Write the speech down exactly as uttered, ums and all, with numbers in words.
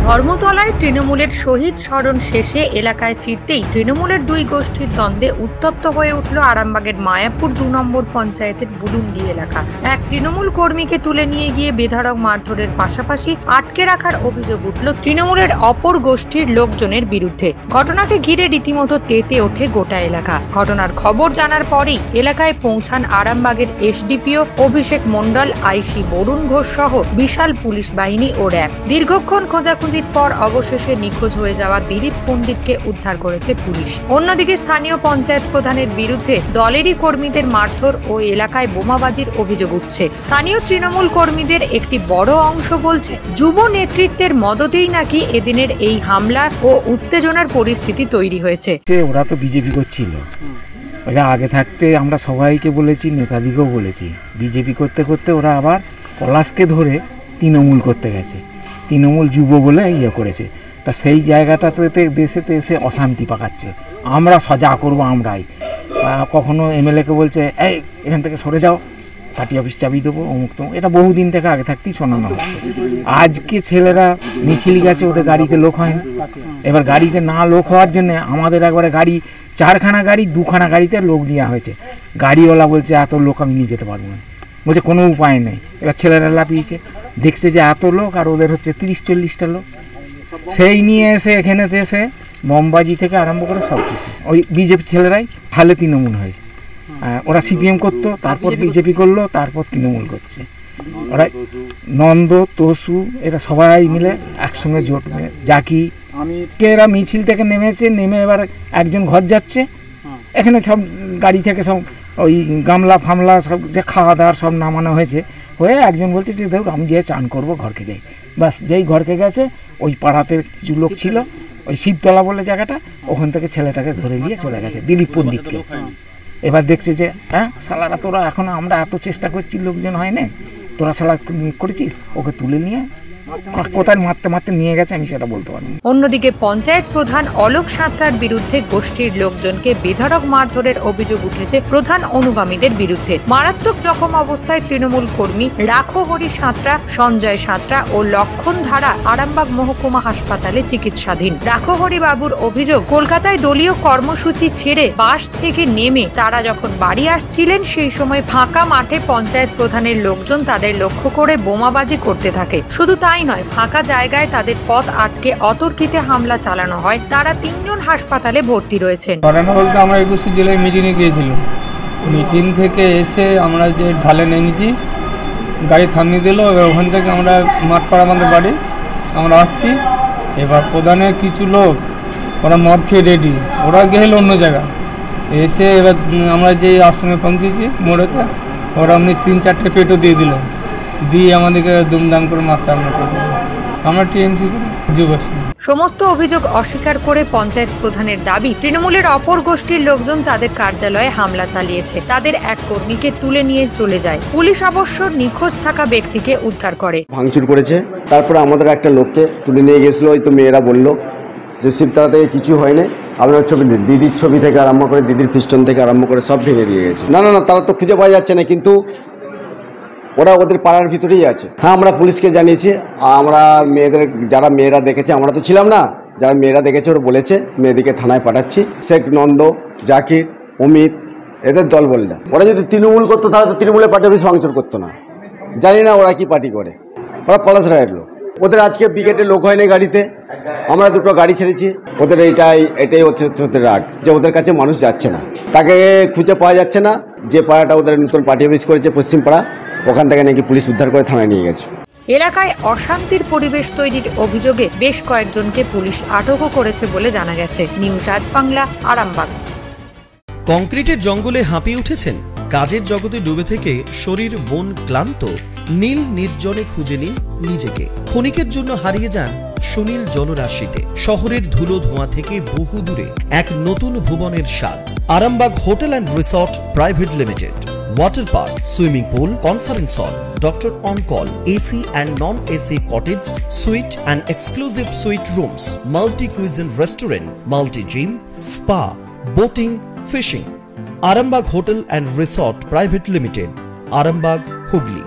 ধর্মতলায় তৃণমূলের শহীদ স্মরণ শেষে এলাকায় ফিরতেই তৃণমূলের দুই গোষ্ঠীর দ্বন্দ্বে উত্তপ্ত হয়ে উঠল আরামবাগের মায়াপুর দু নম্বর পঞ্চায়েতের বুলুন্ডি এলাকা। এক তৃণমূল কর্মীকে তুলে নিয়ে গিয়ে বেধড়ক মারধরের পাশাপাশি আটকে রাখার অভিযোগ উঠল তৃণমূলের অপর গোষ্ঠীর লোকজনের বিরুদ্ধে। ঘটনাকে ঘিরে রীতিমতো তেতে ওঠে গোটা এলাকা। ঘটনার খবর জানার পরেই এলাকায় পৌঁছান আরামবাগের এসডিপিও অভিষেক মণ্ডল, আইসি বরুণ ঘোষ সহ বিশাল পুলিশ বাহিনী ও র্যাব। দীর্ঘক্ষণ খোঁজাখুঁজির পর অবশেষে নিখোঁজ হয়ে যাওয়া দিলীপ পণ্ডিতকে উদ্ধার করেছে পুলিশ। অন্যদিকে স্থানীয় পঞ্চায়েত প্রধানের বিরুদ্ধে দলেরই কর্মীদের মারধর ও এলাকায় বোমাবাজির অভিযোগ উঠছে। স্থানীয় তৃণমূল কর্মীদের একটি বড় অংশ বলছে, যুব নেতৃত্বের মদতেই নাকি এদিনের এই হামলা ও উত্তেজনার পরিস্থিতি তৈরি হয়েছে। ওরা তো বিজেপি করছিল, ওরা আগে থাকতে আমরা সবাইকে বলেছি, নেতাদিকেও বলেছি, বিজেপি করতে করতে ওরা আবার পলাশকে ধরে তৃণমূল করতে গেছে, তৃণমূল যুব বলে ইয়ে করেছে। তা সেই জায়গাটাতে দেশেতে এসে অশান্তি পাকাচ্ছে। আমরা সজা করবো আমরাই। কখনো এমএলএকে বলছে এই এখান থেকে সরে যাও, পার্টি অফিস চাবি দেবো, অমুক তমুক। এটা বহুদিন থেকে আগে থাকতেই শোনানো হচ্ছে। আজকে ছেলেরা মিছিল গেছে, ওদের গাড়িতে লোক হয় না। এবার গাড়িতে না লোক হওয়ার জন্য আমাদের একবারে গাড়ি, চারখানা গাড়ি, দুখানা গাড়িতে লোক নেওয়া হয়েছে। গাড়িওয়ালা বলছে এত লোক আমি নিয়ে যেতে পারবো না, বলছে কোনো উপায় নেই। এবার ছেলেরা লাপিয়েছে, দেখছে যে এত লোক আর ওদের হচ্ছে তিরিশ চল্লিশটা লোক, সেই নিয়ে এসে এখানে এসে বোমবাজি থেকে আরম্ভ করে সব কিছু ওই বিজেপি ছেলেরাই তাহলে তৃণমূল হয়েছে। ওরা সিপিএম করতো, তারপর বিজেপি করলো, তারপর তৃণমূল করছে। ওরা নন্দ, তসু, এরা সবাই মিলে একসঙ্গে জোট মিলে জাকি কে এরা মিছিল থেকে নেমেছে, নেমে এবার একজন ঘর যাচ্ছে। এখানে সব গাড়ি থেকে সব ওই গামলা ফামলা সব যে খাওয়া দাওয়ার সব নামানো হয়েছে, হয়ে একজন বলছে যে ধরুন আমি যেয়ে চান করবো, ঘরকে যাই। বাস যেই ঘরকে গেছে, ওই পাড়াতে কিছু লোক ছিল, ওই শিবতলা বলে জায়গাটা, ওখান থেকে ছেলেটাকে ধরে নিয়ে চলে গেছে, দিলীপ পণ্ডিতকে। এবার দেখছে যে হ্যাঁ শালারা তোরা এখন আমরা এত চেষ্টা করছি, লোকজন হয় না, তোরা শালা করেছিস, ওকে তুলে নিয়ে কোথায় মারতে মারতে নিয়ে গেছে আমি সেটা বলতে পারি। অন্যদিকে পঞ্চায়েত প্রধান অলোক সাঁতরার বিরুদ্ধে গোষ্ঠীর লোকজনকে বেধড়ক মারধরের অভিযোগ উঠেছে প্রধান অনুগামীদের বিরুদ্ধে। মারাত্মক জখম অবস্থায় তৃণমূল কর্মী রাখো হরি সাঁতরা, সঞ্জয় সাঁতরা ও লক্ষণ ধারা আরামবাগ মহকুমা হাসপাতালে চিকিৎসাধীন। রাখো হরি বাবুর অভিযোগ, কলকাতায় দলীয় কর্মসূচি ছেড়ে বাস থেকে নেমে তারা যখন বাড়ি আসছিলেন, সেই সময় ফাঁকা মাঠে পঞ্চায়েত প্রধানের লোকজন তাদের লক্ষ্য করে বোমাবাজি করতে থাকে। শুধু তাই নয়, ফাঁকা জায়গায় তাদের পথ আটকে অতর্কিতে হামলা চালানো হয়। তারা তিনজন হাসপাতালে ভর্তি রয়েছেন। আমরা একুশে জেলায় মিটিংয়ে গিয়েছিলাম, মিটিং থেকে এসে আমরা যে ঢালে নেমেছি, গাড়ি থামিয়ে দিল। এবার ওখান থেকে আমরা মাঠপাড়া আমাদের বাড়ি, আমরা আসছি। এবার প্রধানের কিছু লোক ওরা মদ খেয়ে রেডি, ওরা গেল অন্য জায়গা, এসে এবার আমরা যেই আশ্রমে পৌঁছেছি মোড়েতে, ওরা এমনি তিন চারটে পেটও দিয়ে দিল, দিয়ে আমাদেরকে দুমদাম করে মারতে আমরা করবো। আমরা টিএমসি করি যুবশ্রী। সমস্ত অভিযোগ অস্বীকার করে পঞ্চায়েত প্রধানের দাবি, তৃণমূলের অপর গোষ্ঠীর লোকজন তাদের কার্যালয়ে হামলা চালিয়েছে, তাদের এক কর্মীকে তুলে নিয়ে চলে যায়। পুলিশ অবশ্য নিখোঁজ থাকা ব্যক্তিকে উদ্ধার করে, ভাঙচুর করেছে। তারপরে আমাদের একটা লোককে তুলে নিয়ে গেছিল, ওই তো মেয়েরা বললো যে শিবতলা থেকে কিছু হয়নি, আপনার ছবি দিদির ছবি থেকে আরম্ভ করে, দিদির ফিস্টন থেকে আরম্ভ করে সব ভেঙে দিয়ে গেছে। না না না তারা তো খুঁজে পাওয়া যাচ্ছে না, কিন্তু ওরা ওদের পাড়ার ভিতরেই আছে। হ্যাঁ আমরা পুলিশকে জানিয়েছি, আমরা মেয়েদের যারা মেয়েরা দেখেছে, আমরা তো ছিলাম না, যারা মেয়েরা দেখেছে ওরা বলেছে মেয়েদিকে থানায় পাঠাচ্ছি। শেখ নন্দ, জাকির, অমিত, এদের দল বললে ওরা যদি তৃণমূল করতো তাহলে তো তৃণমূলের পার্টি অফিস ভাঙচুর করতো না। জানি না ওরা কি পার্টি করে, ওরা পলাশ রায়ের লোক। ওদের আজকে বিকেটে লোক হয়নি গাড়িতে, আমরা দুটো গাড়ি ছেড়েছি। ওদের এইটাই এটাই হচ্ছে ওদের রাগ, যে ওদের কাছে মানুষ যাচ্ছে না, তাকে খুঁজে পাওয়া যাচ্ছে না। যে পাড়াটা ওদের নতুন পার্টি অফিস করেছে পশ্চিম পাড়া, ওখান থেকে নাকি পুলিশ উদ্ধার করে থানায় নিয়ে গেছে। এলাকায় অশান্তির পরিবেশ তৈরির অভিযোগে বেশ কয়েকজনকে পুলিশ আটকও করেছে বলে জানা গেছে। নিউজ আজবাংলা, আরামবাগ। কংক্রিটের জঙ্গলে হাঁপিয়ে উঠেছেন? কাজের জগতে ডুবে থেকে শরীর মন ক্লান্ত? নীল নির্জনে খুঁজে নিন নিজেকে। ক্ষণিকের জন্য হারিয়ে যান সুনীল জলরাশিতে। শহরের ধুলো ধোঁয়া থেকে বহু দূরে এক নতুন ভুবনের স্বাদ। Arambagh hotel and resort private limited. Water park, swimming pool, conference hall, doctor on call, A C and non-A C cottage, suite and exclusive suite rooms, multi-cuisine restaurant, multi-gym, spa, boating, fishing. Aajbangla Hotel and Resort Private Limited, Arambagh, Hooghly.